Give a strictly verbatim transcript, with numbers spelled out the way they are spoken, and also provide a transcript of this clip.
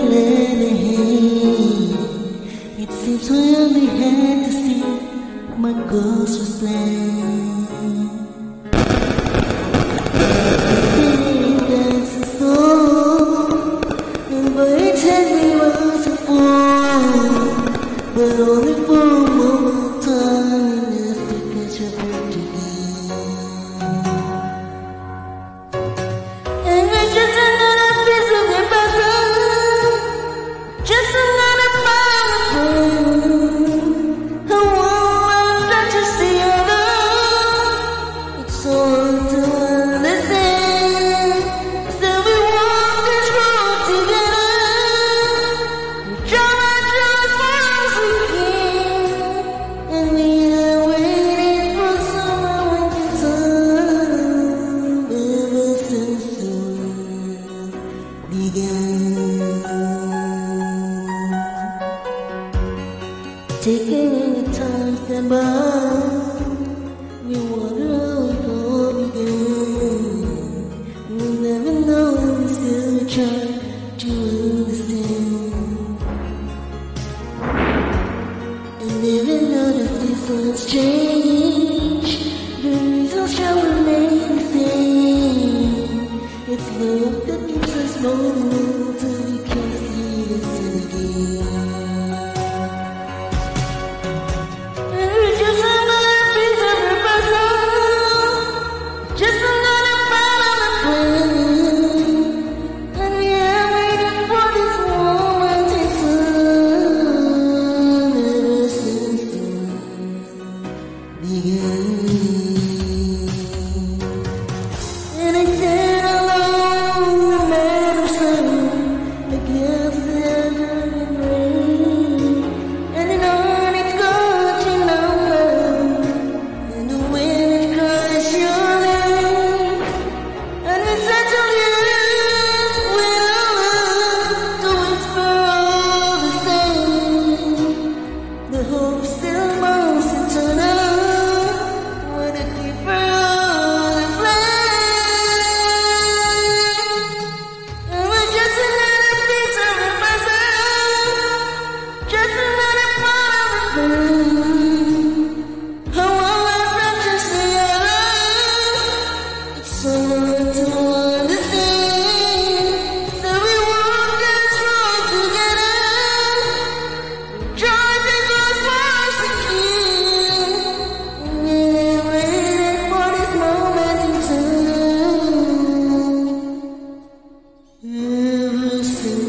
lend a hand. It seems we only had to see my ghost was blind. That's the soul, and by its hand we was a fool, but only for a moment of time enough to catch up with you. And it's just another piece of the puzzle, just another part of the one that you see other. It's so hard to understand. So we walk this road together. We try our best as we can, and we are waiting for someone to turn ever since the world began. Taking any time stand by, we wonder how it all began. We never know, we still try to understand. And even though the seasons change, the reasons shall remain the same. It's love that keeps us rolling until we can see the sun again. It's just another piece of the puzzle, just another part of the plan, and we are waiting for this moment in time ever since the world began. And I said along the meadow sun against the gathering rain, and in on it's scorching number, and the wind it cries your name, and we settle yes with our love to whisper all the same. The hope still mounts eternal with the keeper of the flame. And we're just another piece of the puzzle, just another part of the plan. How all our branches together, it's so hard to understand. So we walk this road together, try to go as far as we can, and we're waiting for this moment in time ever since